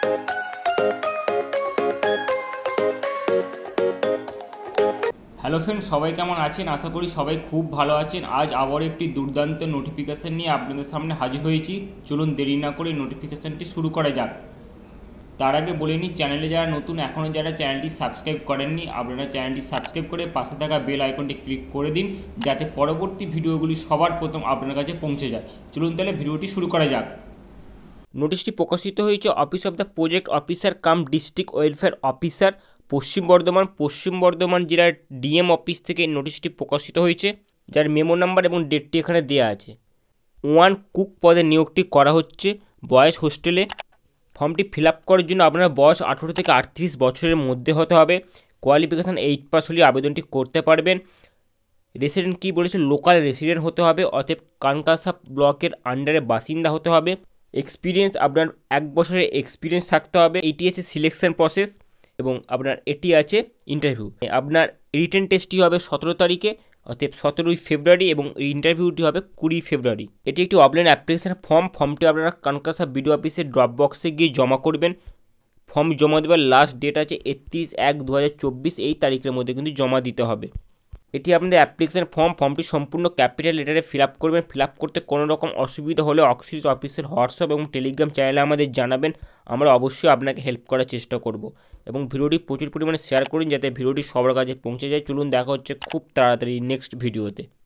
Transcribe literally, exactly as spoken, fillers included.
Hello friend, সবাই কেমন আছেন? আশা করি সবাই খুব ভালো আছেন। আজ আবার একটি দুর্দান্ত নোটিফিকেশান নিয়ে আপনাদের সামনে হাজির হয়েছি। চলুন দেরি না করে নোটিফিকেশানটি শুরু করা যাক। তার আগে বলে নিই, চ্যানেলে যারা নতুন, এখনও যারা চ্যানেলটি সাবস্ক্রাইব করেননি, আপনারা চ্যানেলটি সাবস্ক্রাইব করে পাশে থাকা বেল আইকনটি ক্লিক করে দিন, যাতে পরবর্তী ভিডিওগুলি সবার প্রথম আপনার কাছে পৌঁছে যায়। চলুন তাহলে ভিডিওটি শুরু করা যাক। নোটিশটি প্রকাশিত হয়েছে office of the project officer cum district welfare officer, Paschim Bardhaman পশ্চিম বর্ধমান জেলার ডিএম অফিস থেকে নোটিশটি প্রকাশিত হয়েছে, যার মেমো নাম্বার এবং ডেটটি এখানে দেওয়া আছে। ওয়ান কুক পদে নিয়োগটি করা হচ্ছে বয়েজ হোস্টেলে। ফর্মটি ফিল আপ করার জন্য আপনার বয়স আঠেরো থেকে আটত্রিশ বছরের মধ্যে হতে হবে। কোয়ালিফিকেশান এইট পাস হলে আবেদনটি করতে পারবেন। রেসিডেন্ট কী বলেছে, লোকাল রেসিডেন্ট হতে হবে, অতএব কানকাসা ব্লকের আন্ডারে বাসিন্দা হতে হবে। এক্সপিরিয়েন্স, আপনার এক বছরের এক্সপিরিয়েন্স থাকতে হবে। এটি আছে সিলেকশন প্রসেস এবং আপনার এটি আছে ইন্টারভিউ। আপনার রিটেন টেস্টটি হবে সতেরো তারিখে, অর্থাৎ সতেরোই ফেব্রুয়ারি, এবং ইন্টারভিউটি হবে কুড়ি ফেব্রুয়ারি। এটি একটি অফলাইন অ্যাপ্লিকেশন ফর্ম। ফর্মটি আপনারা কানকাসা বিডিও অফিসের ড্রপ বক্সে গিয়ে জমা করবেন। ফর্ম জমা দেওয়ার লাস্ট ডেট আছে একত্রিশ এক দু হাজার চব্বিশ। এই তারিখের মধ্যে কিন্তু জমা দিতে হবে। এটি আপনাদের অ্যাপ্লিকেশন ফর্ম। ফর্মটি সম্পূর্ণ ক্যাপিটাল লেটারে ফিল আপ করবেন। ফিল আপ করতে কোনো রকম অসুবিধা হলে অক্সিস অফিসের হোয়াটসঅ্যাপ এবং টেলিগ্রাম চ্যানেলে আমাদের জানাবেন। আমরা অবশ্যই আপনাকে হেল্প করার চেষ্টা করব। এবং ভিডিওটি প্রচুর পরিমাণে শেয়ার করুন, যাতে ভিডিওটি সবার কাছে পৌঁছে যায়। চলুন দেখা হচ্ছে খুব তাড়াতাড়ি নেক্সট ভিডিওতে।